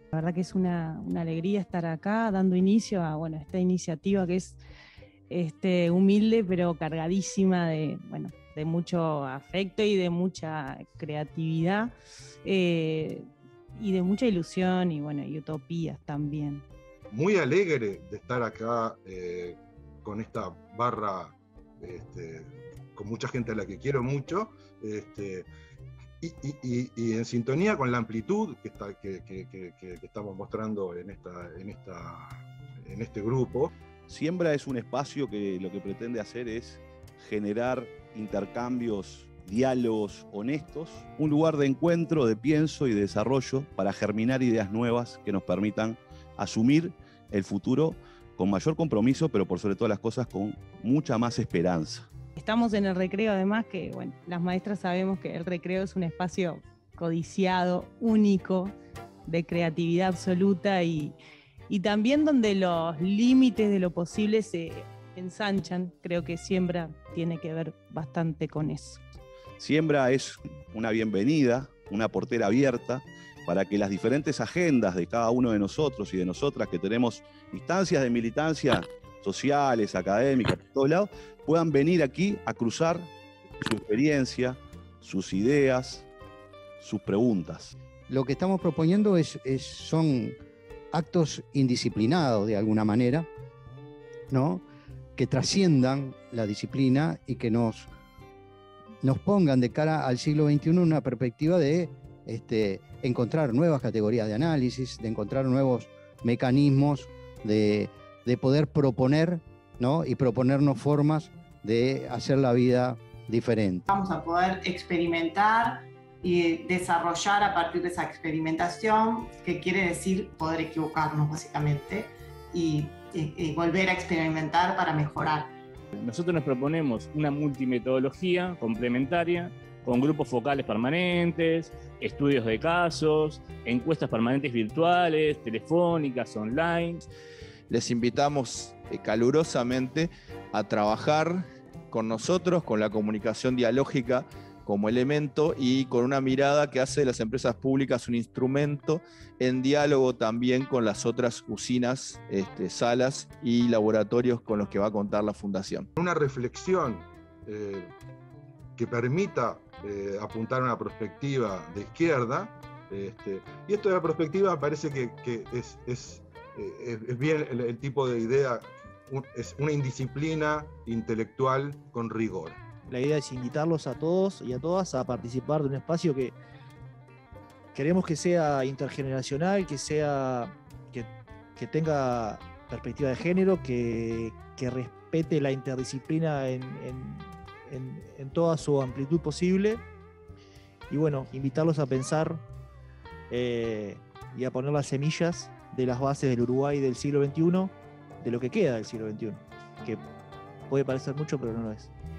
La verdad que es una alegría estar acá dando inicio a esta iniciativa que es humilde pero cargadísima de mucho afecto y de mucha creatividad y de mucha ilusión y utopías también. Muy alegre de estar acá con esta barra, con mucha gente a la que quiero mucho, y en sintonía con la amplitud que estamos mostrando en este grupo. Siembra es un espacio que lo que pretende hacer es generar intercambios, diálogos honestos, un lugar de encuentro, de pienso y de desarrollo para germinar ideas nuevas que nos permitan asumir el futuro con mayor compromiso, pero por sobre todas las cosas con mucha más esperanza. Estamos en el recreo, además que las maestras sabemos que el recreo es un espacio codiciado, único, de creatividad absoluta y también donde los límites de lo posible se ensanchan. Creo que Siembra tiene que ver bastante con eso. Siembra es una bienvenida, una portera abierta para que las diferentes agendas de cada uno de nosotros y de nosotras que tenemos instancias de militancia sociales, académicas, por todos lados, puedan venir aquí a cruzar su experiencia, sus ideas, sus preguntas. Lo que estamos proponiendo son actos indisciplinados de alguna manera, ¿no? Que trasciendan la disciplina y que nos pongan de cara al siglo XXI una perspectiva de encontrar nuevas categorías de análisis, de encontrar nuevos mecanismos de poder proponer, ¿no? Y proponernos formas de hacer la vida diferente. Vamos a poder experimentar y desarrollar a partir de esa experimentación, que quiere decir poder equivocarnos básicamente y volver a experimentar para mejorar. Nosotros nos proponemos una multimetodología complementaria con grupos focales permanentes, estudios de casos, encuestas permanentes virtuales, telefónicas, online. Les invitamos calurosamente a trabajar con nosotros, con la comunicación dialógica como elemento y con una mirada que hace de las empresas públicas un instrumento en diálogo también con las otras usinas, salas y laboratorios con los que va a contar la Fundación. Una reflexión que permita apuntar a una perspectiva de izquierda, y esto de la perspectiva me parece que es bien el tipo de idea, es una indisciplina intelectual con rigor. La idea es invitarlos a todos y a todas a participar de un espacio que queremos que sea intergeneracional, que tenga perspectiva de género, que respete la interdisciplina en toda su amplitud posible. Y invitarlos a pensar y a poner las semillas de las bases del Uruguay del siglo XXI, de lo que queda del siglo XXI, que puede parecer mucho, pero no lo es.